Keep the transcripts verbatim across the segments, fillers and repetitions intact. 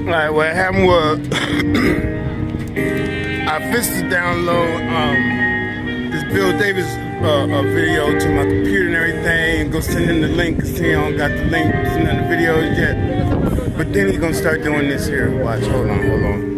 Alright, what happened was I fixed to download um, this Bill Davis uh, uh, video to my computer and everything. Go send him the link because he don't got the link to none of the videos yet. But then he's gonna start doing this here. Watch, hold on, hold on.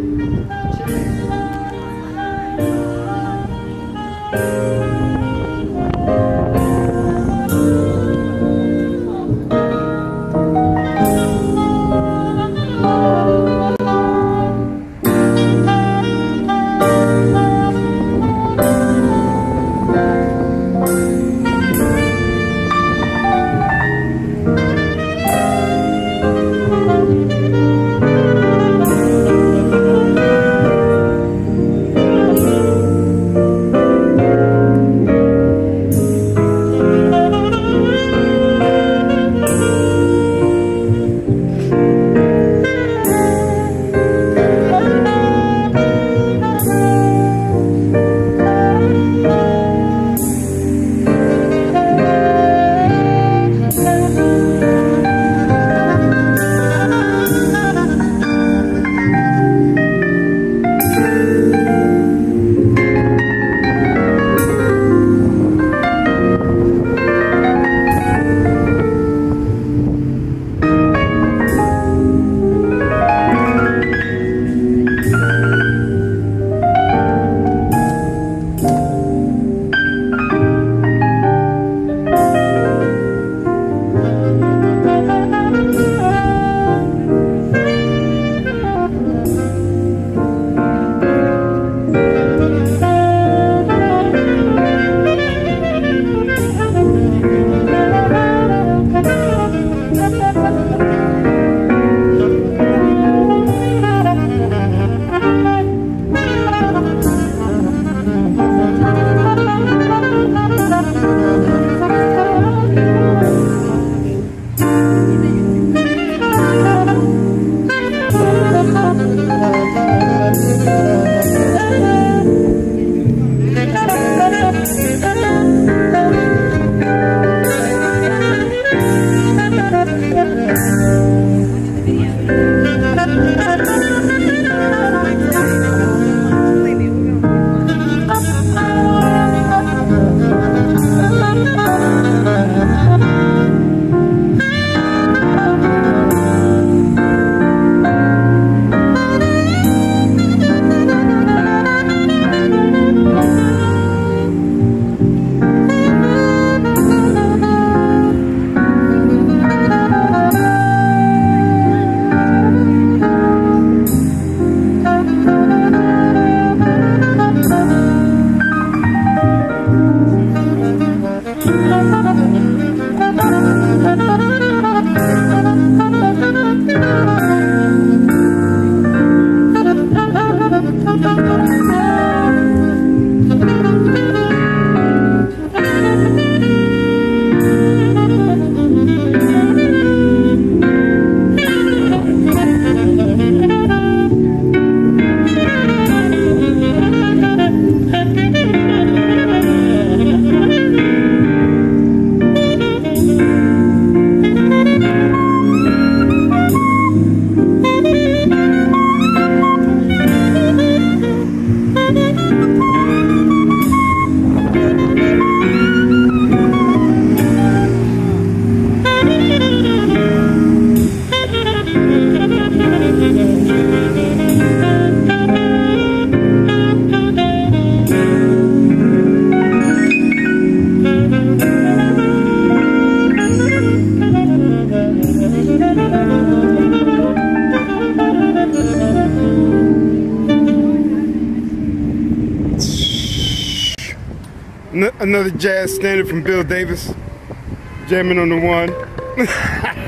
Another jazz standard from Bill Davis, jamming on the one.